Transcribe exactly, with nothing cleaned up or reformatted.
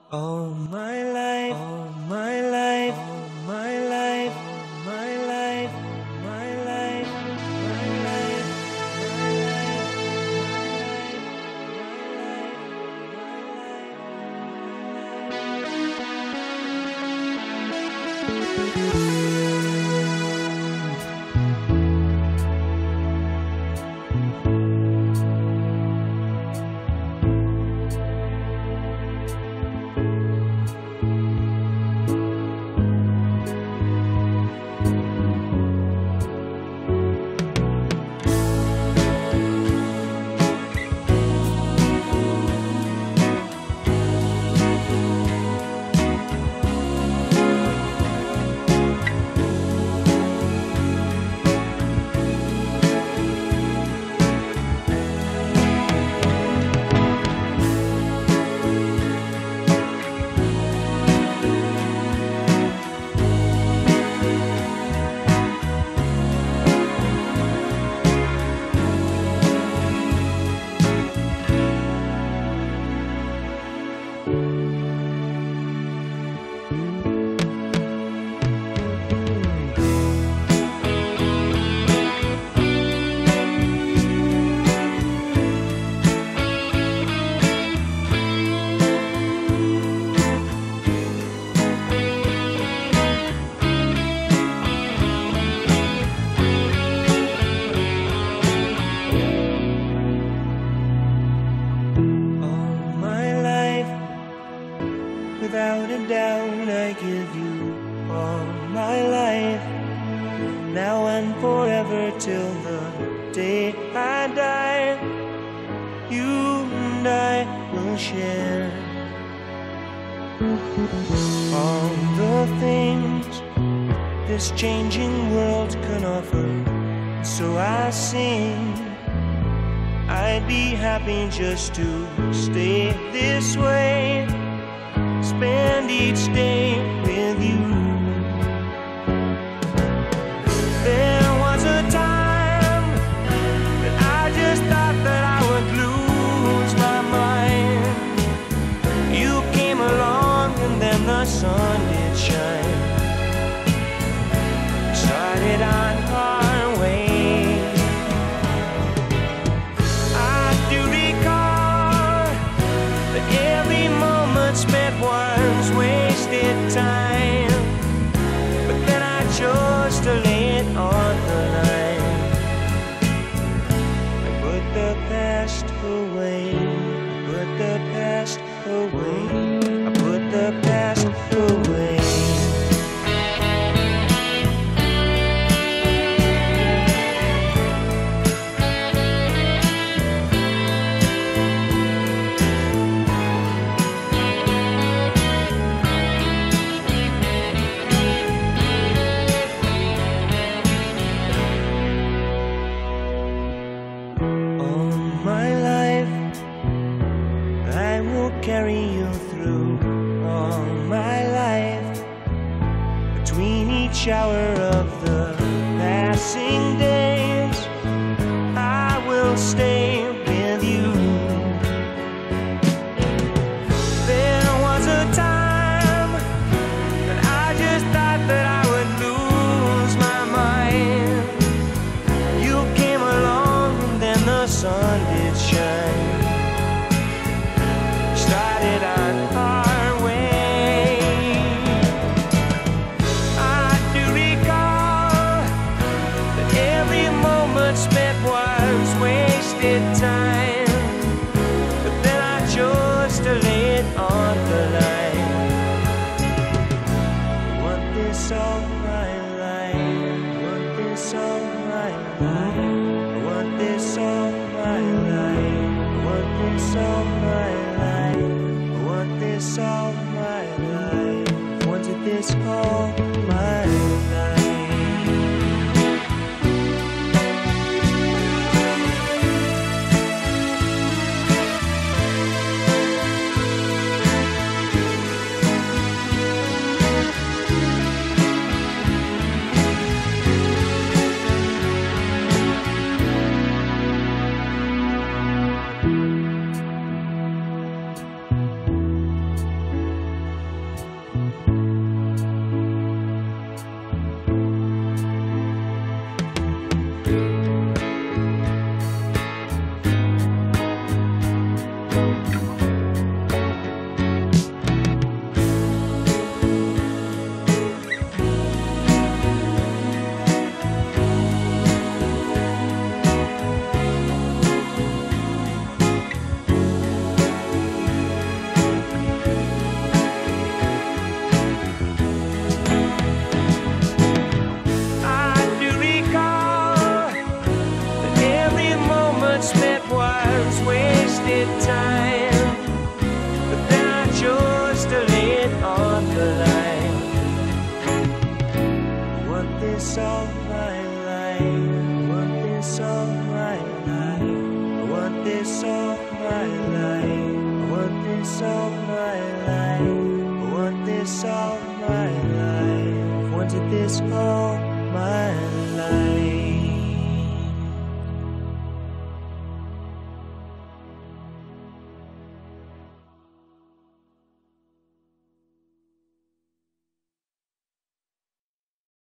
All my life, all my life, all my life, all my life, all my life, my life, my life, my life, my Without a doubt, I give you all my life, now and forever till the day I die. You and I will share all the things this changing world can offer. So I sing, I'd be happy just to stay this way, spend each day with you. There was a time that I just thought that I would lose my mind. You came along and then the sun did shine. Started on our way. I do recall that every moment spent was wasted time, but then I chose to lay it on the line. I put the past away, I put the past away, I put the past away. Carry you through all my life. Between each hour of the passing days, I will stay with you. There was a time that I just thought that I would lose my mind. You came along and then the sun did shine. Started on our way. I do recall that every moment spent was wasted time, but then I chose to lay it on the line. I want this all my life, I want this all my life, I want this all my life, I want this all my life. This all my life, wanted this all my life. this all my life. I want this all my life. Wanted this all my life.